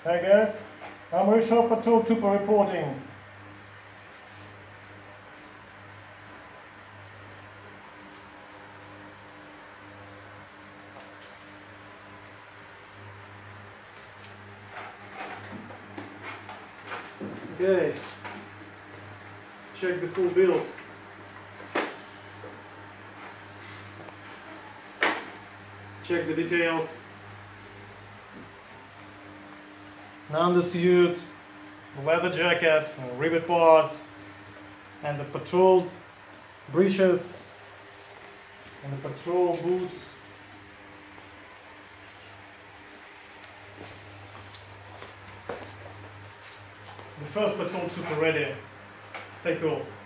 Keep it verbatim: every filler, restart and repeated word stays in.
Hey guys, I'm Rishabh Patrol Trooper reporting. Okay, check the full build. Check the details. Undersuit, leather jacket, rivet parts, and the patrol breeches, and the patrol boots. The first patrol trooper ready. Stay cool.